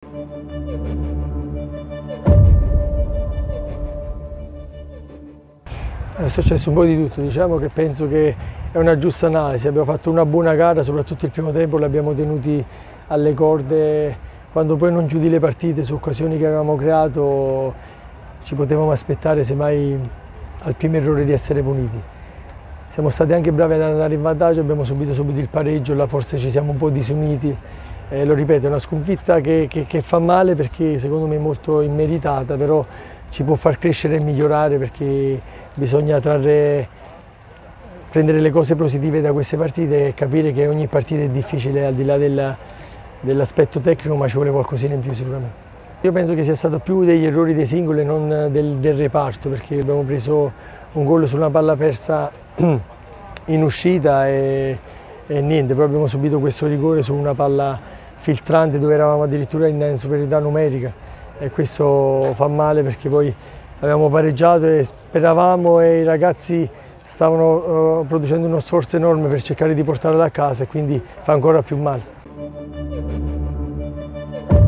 È successo un po' di tutto, diciamo che penso che è una giusta analisi, abbiamo fatto una buona gara, soprattutto il primo tempo l'abbiamo tenuti alle corde, quando poi non chiudi le partite su occasioni che avevamo creato ci potevamo aspettare semmai al primo errore di essere puniti. Siamo stati anche bravi ad andare in vantaggio, abbiamo subito il pareggio, là forse ci siamo un po' disuniti, lo ripeto è una sconfitta che fa male perché secondo me è molto immeritata, però ci può far crescere e migliorare perché bisogna prendere le cose positive da queste partite e capire che ogni partita è difficile al di là dell'aspetto tecnico, ma ci vuole qualcosina in più sicuramente. Io penso che sia stato più degli errori dei singoli e non del reparto, perché abbiamo preso un gol su una palla persa in uscita e niente, poi abbiamo subito questo rigore su una palla filtrante dove eravamo addirittura in superiorità numerica e questo fa male perché poi avevamo pareggiato e speravamo e i ragazzi stavano producendo uno sforzo enorme per cercare di portarla a casa e quindi fa ancora più male.